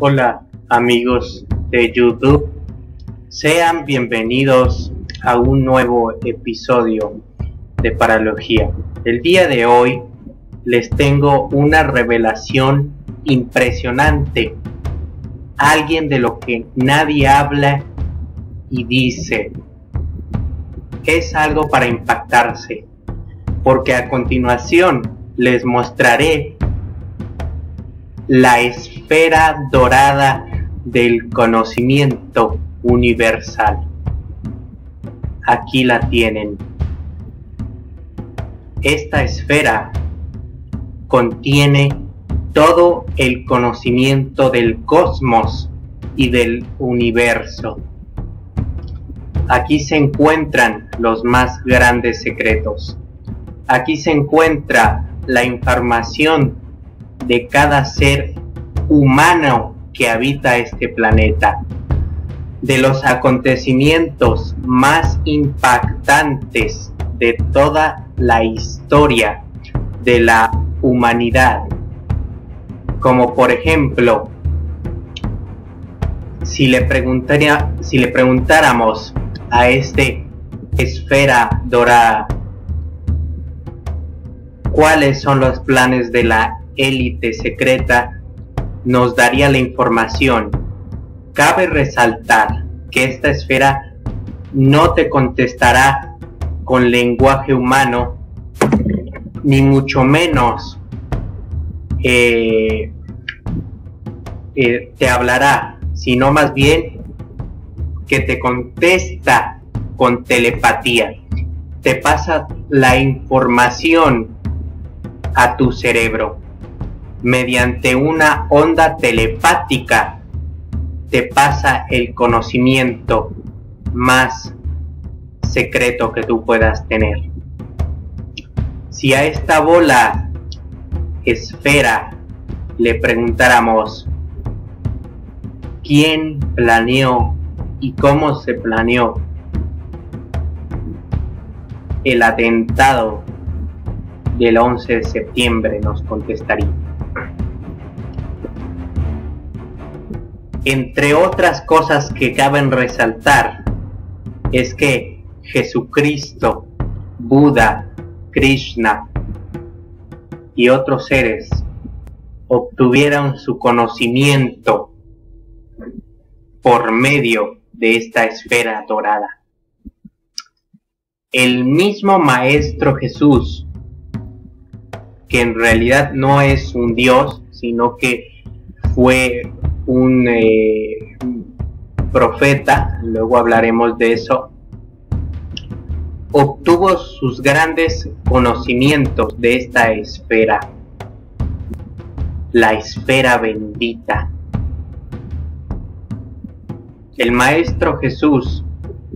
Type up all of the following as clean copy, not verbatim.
Hola amigos de YouTube, sean bienvenidos a un nuevo episodio de Paralogía. El día de hoy les tengo una revelación impresionante, alguien de lo que nadie habla y dice. Es algo para impactarse, porque a continuación les mostraré la esfera dorada del conocimiento universal. Aquí la tienen. Esta esfera contiene todo el conocimiento del cosmos y del universo. Aquí se encuentran los más grandes secretos. Aquí se encuentra la información de cada ser humano que habita este planeta, de los acontecimientos más impactantes de toda la historia de la humanidad, como por ejemplo, si le preguntáramos a esta esfera dorada, ¿cuáles son los planes de la élite secreta?, nos daría la información. Cabe resaltar que esta esfera no te contestará con lenguaje humano, ni mucho menos te hablará, sino más bien que te contesta con telepatía. Te pasa la información a tu cerebro mediante una onda telepática. Te pasa el conocimiento más secreto que tú puedas tener. Si a esta bola esfera le preguntáramos quién planeó y cómo se planeó el atentado del 11 de septiembre, nos contestaría. Entre otras cosas que caben resaltar es que Jesucristo, Buda, Krishna y otros seres obtuvieron su conocimiento por medio de esta esfera dorada. El mismo Maestro Jesús, que en realidad no es un Dios, sino que fue un profeta, luego hablaremos de eso, obtuvo sus grandes conocimientos de esta esfera, la esfera bendita. El Maestro Jesús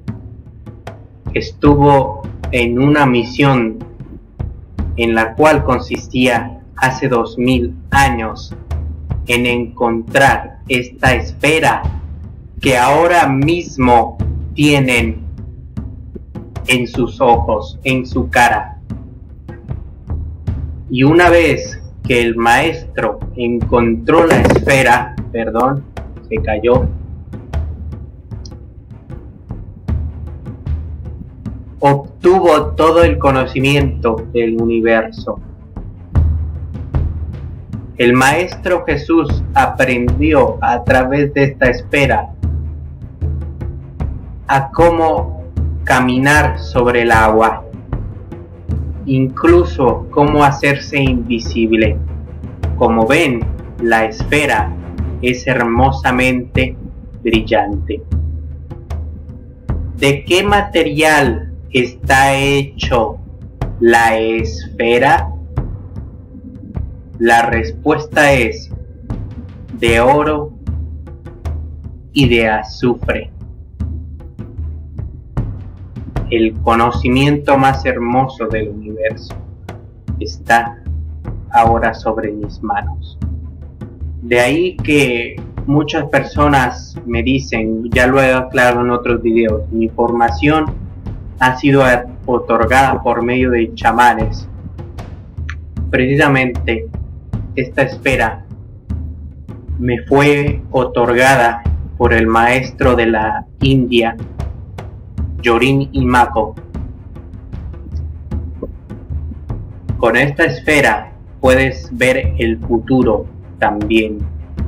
estuvo en una misión en la cual consistía hace 2000 años en encontrar esta esfera que ahora mismo tienen en sus ojos, en su cara. Y una vez que el maestro encontró la esfera, se cayó, obtuvo todo el conocimiento del universo. El Maestro Jesús aprendió a través de esta esfera a cómo caminar sobre el agua, incluso cómo hacerse invisible. Como ven, la esfera es hermosamente brillante. ¿De qué material está hecho la esfera? La respuesta es de oro y de azufre. El conocimiento más hermoso del universo está ahora sobre mis manos. De ahí que muchas personas me dicen, ya lo he aclarado en otros videos, mi formación ha sido otorgada por medio de chamanes. Precisamente esta esfera me fue otorgada por el maestro de la India, Yorin Imako. Con esta esfera puedes ver el futuro también.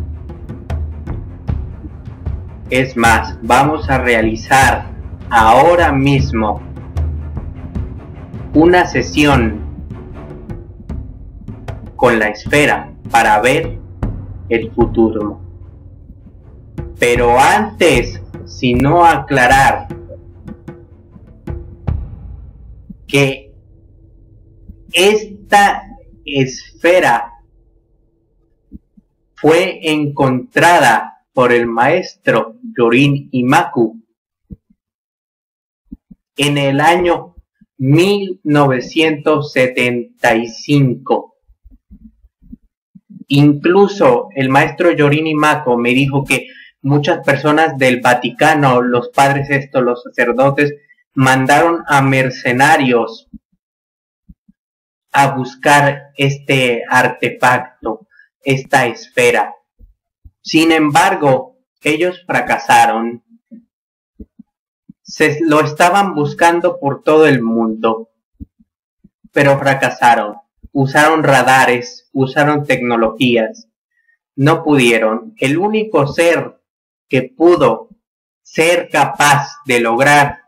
Es más, vamos a realizar ahora mismo una sesión con la esfera para ver el futuro. Pero antes, si no aclarar que esta esfera fue encontrada por el maestro Yorin Imaku en el año 1975. Incluso el maestro Yorin Imako me dijo que muchas personas del Vaticano, los padres los sacerdotes, mandaron a mercenarios a buscar este artefacto, esta esfera. Sin embargo, ellos fracasaron. Lo estaban buscando por todo el mundo, pero fracasaron. Usaron radares, usaron tecnologías, no pudieron. El único ser que pudo ser capaz de lograr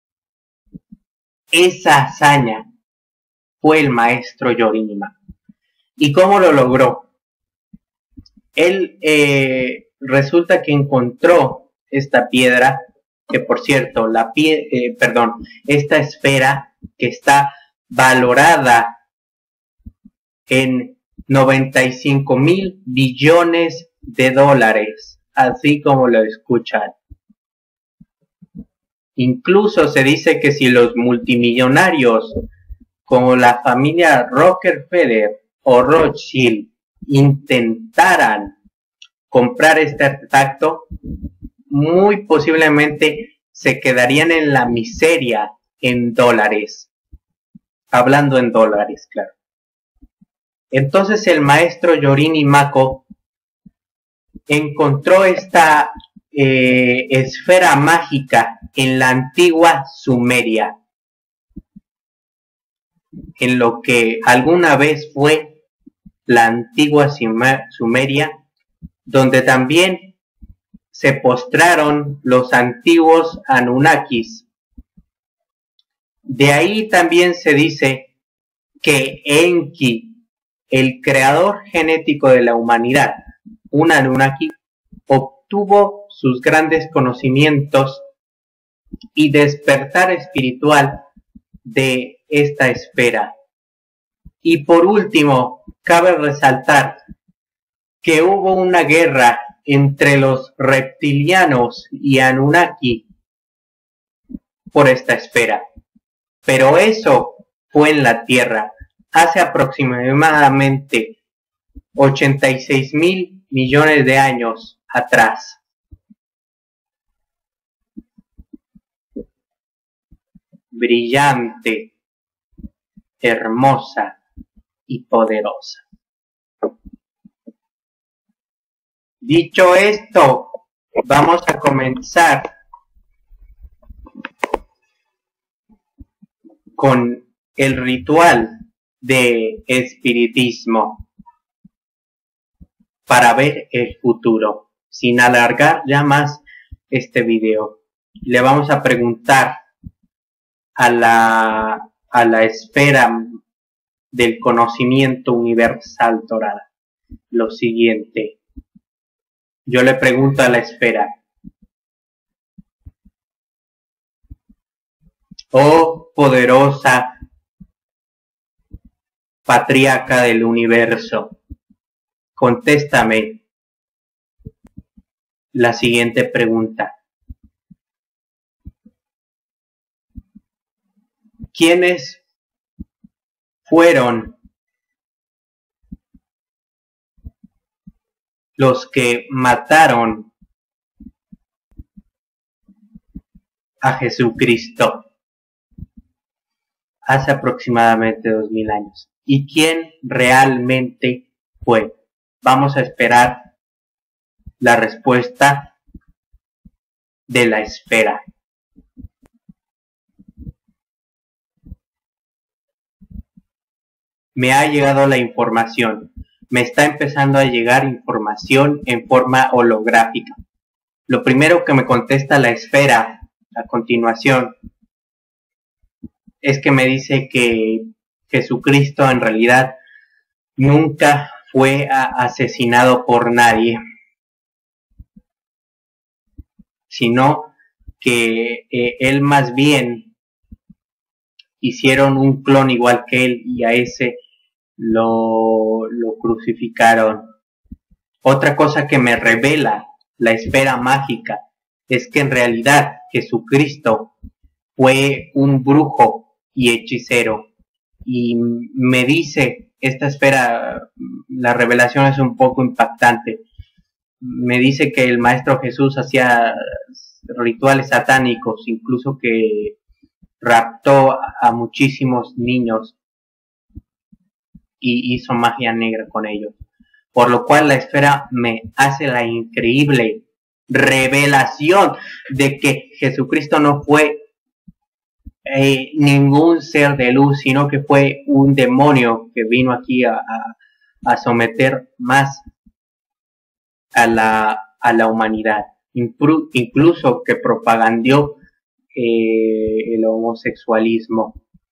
esa hazaña fue el maestro Yorin Imako. ¿Y cómo lo logró? Él resulta que encontró esta piedra, que por cierto, esta esfera que está valorada en 95,000 billones de dólares, así como lo escuchan. Incluso se dice que si los multimillonarios como la familia Rockefeller o Rothschild intentaran comprar este artefacto, muy posiblemente se quedarían en la miseria en dólares. Hablando en dólares, claro. Entonces el maestro Yorin Imako encontró esta esfera mágica en la antigua Sumeria, en lo que alguna vez fue la antigua Sumeria, donde también se postraron los antiguos Anunnakis. De ahí también se dice que Enki, el creador genético de la humanidad, un Anunnaki, obtuvo sus grandes conocimientos y despertar espiritual de esta esfera. Y por último, cabe resaltar que hubo una guerra entre los reptilianos y Anunnaki por esta esfera. Pero eso fue en la Tierra, hace aproximadamente 86,000 millones de años atrás. Brillante, hermosa y poderosa. Dicho esto, vamos a comenzar con el ritual de espiritismo para ver el futuro. Sin alargar ya más este video, le vamos a preguntar a la esfera del conocimiento universal dorada lo siguiente. Yo le pregunto a la esfera: oh poderosa patriarca del universo, contéstame la siguiente pregunta. ¿Quiénes fueron los que mataron a Jesucristo hace aproximadamente 2000 años? ¿Y quién realmente fue? Vamos a esperar la respuesta de la esfera. Me ha llegado la información. Me está empezando a llegar información en forma holográfica. Lo primero que me contesta la esfera a continuación es que me dice que Jesucristo en realidad nunca fue asesinado por nadie, sino que él más bien hicieron un clon igual que él y a ese lo crucificaron. Otra cosa que me revela la esfera mágica es que en realidad Jesucristo fue un brujo y hechicero. Y me dice, esta esfera, la revelación es un poco impactante. Me dice que el Maestro Jesús hacía rituales satánicos, incluso que raptó a muchísimos niños y hizo magia negra con ellos. Por lo cual la esfera me hace la increíble revelación de que Jesucristo no fue ningún ser de luz, sino que fue un demonio que vino aquí a someter más a la humanidad, incluso que propagandió el homosexualismo.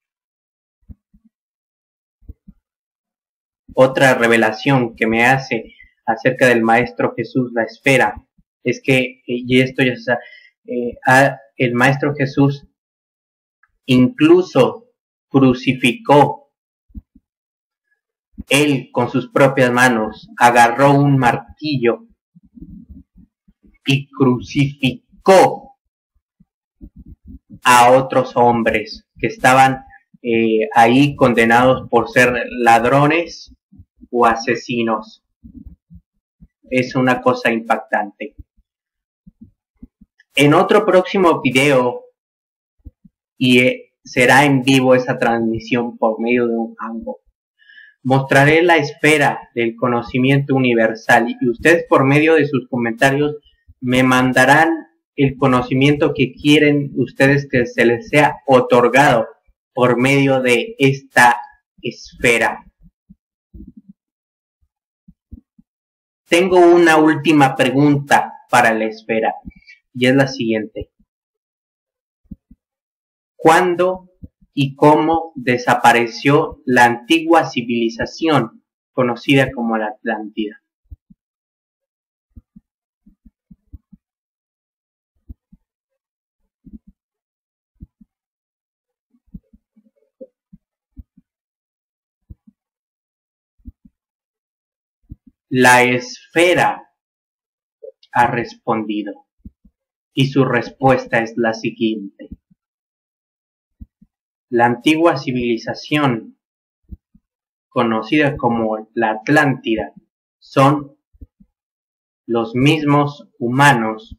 Otra revelación que me hace acerca del Maestro Jesús, la esfera, es que, y esto ya se sabe, el Maestro Jesús incluso crucificó, él con sus propias manos agarró un martillo y crucificó a otros hombres que estaban ahí condenados por ser ladrones o asesinos. Es una cosa impactante. En otro próximo video, y será en vivo esa transmisión por medio de un hango, mostraré la esfera del conocimiento universal y ustedes por medio de sus comentarios me mandarán el conocimiento que quieren ustedes que se les sea otorgado por medio de esta esfera. Tengo una última pregunta para la esfera y es la siguiente. ¿Cuándo y cómo desapareció la antigua civilización conocida como la Atlántida? La esfera ha respondido y su respuesta es la siguiente. La antigua civilización conocida como la Atlántida son los mismos humanos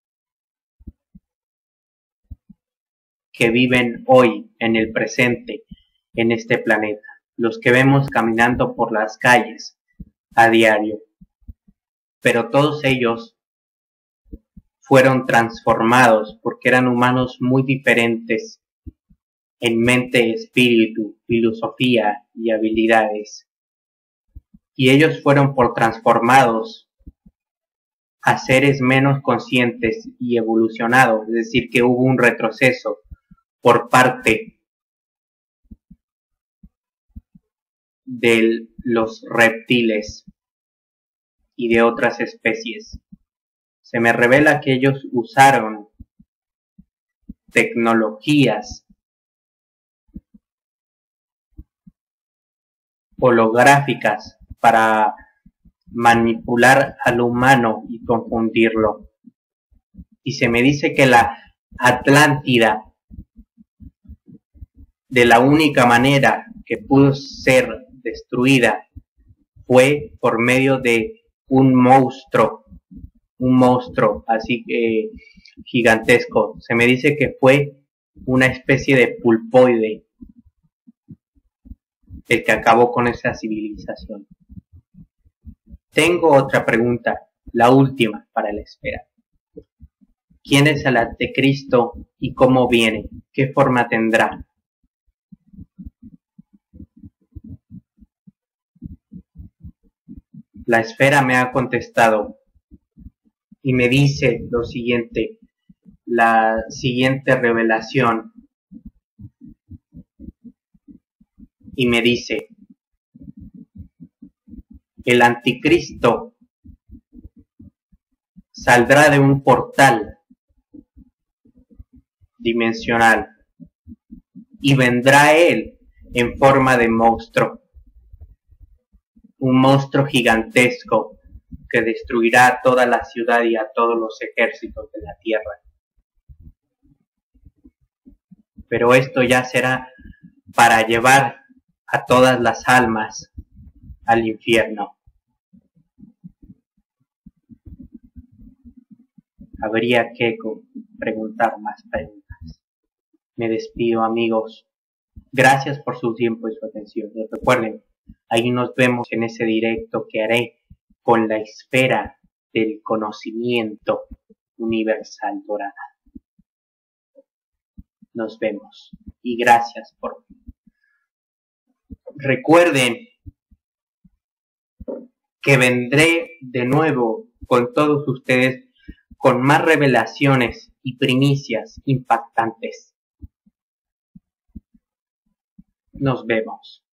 que viven hoy en el presente en este planeta, los que vemos caminando por las calles a diario, pero todos ellos fueron transformados porque eran humanos muy diferentes en mente, espíritu, filosofía y habilidades, y ellos fueron por transformados a seres menos conscientes y evolucionados, es decir, que hubo un retroceso por parte de los reptiles y de otras especies. Se me revela que ellos usaron tecnologías holográficas para manipular al humano y confundirlo. Y se me dice que la Atlántida, de la única manera que pudo ser destruida, fue por medio de un monstruo así gigantesco. Se me dice que fue una especie de pulpoide el que acabó con esa civilización. Tengo otra pregunta. la última para la esfera. ¿Quién es el anticristo y cómo viene? ¿Qué forma tendrá? La esfera me ha contestado y me dice lo siguiente, la siguiente revelación, y me dice, el anticristo saldrá de un portal dimensional y vendrá él en forma de monstruo, un monstruo gigantesco que destruirá toda la ciudad y a todos los ejércitos de la tierra. Pero esto ya será para llevar a todas las almas al infierno. Habría que preguntar más preguntas. Me despido, amigos. Gracias por su tiempo y su atención. Y recuerden, ahí nos vemos en ese directo que haré con la esfera del conocimiento universal dorada. Nos vemos. Y gracias por... Recuerden que vendré de nuevo con todos ustedes con más revelaciones y primicias impactantes. Nos vemos.